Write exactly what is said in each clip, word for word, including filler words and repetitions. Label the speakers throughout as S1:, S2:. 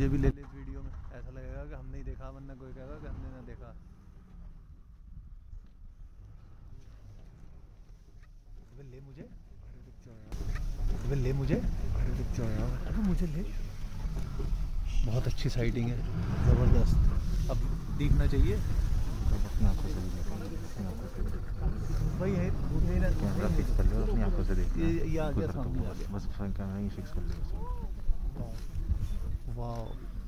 S1: मुझे भी ले ले इस वीडियो में, ऐसा लगेगा कि हमने ही देखा, वरना कोई कहेगा कि हमने ना देखा। ले मुझे, ले मुझे, अरे मुझे ले। बहुत अच्छी साइटिंग है, ज़बरदस्त। अब दिखना चाहिए भाई, है कैमरा फिक्स कर लो अपनी आंखों से, देखिए ये आ गया सामने आ गया, बस कैमरा ही फिक्स कर लो। Wow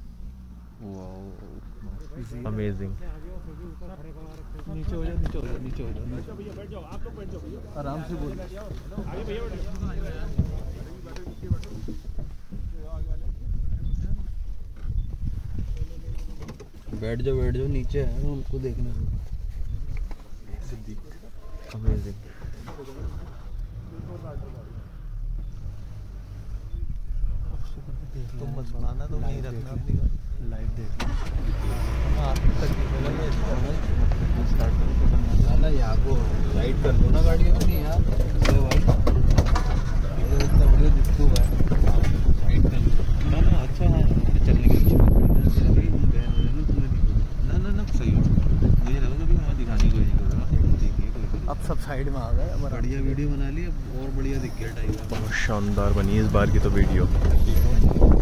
S1: wow amazing. नीचे हो जाओ, नीचे हो जाओ, नीचे हो जाओ, बैठ जाओ आप लोग, बैठ जाओ आराम से बोलो। आगे भैया बैठ जाओ, बैठ जाओ, नीचे है उनको देखने दो। अमेजिंग। तुम मत बनाना, तुम यहीं रखना अपनी लाइव देखना। हाँ स्टार्ट करो ना, यहाँ को राइड कर लो ना गाड़ी अपनी यार, इतना बढ़िया दिखता हुआ राइड कर लो ना ना। अच्छा हाँ, चलने की अच्छी ना ना ना सही हो, मुझे लगा कभी वहाँ दिखाने को नहीं करेगा। देखिए अब सब साइड में आ गए, बढ़िया वीडियो बना ली, अब और बढ़िया दिख गया टाइगर। बहुत शानदार बनी इस बार की तो वीडियो।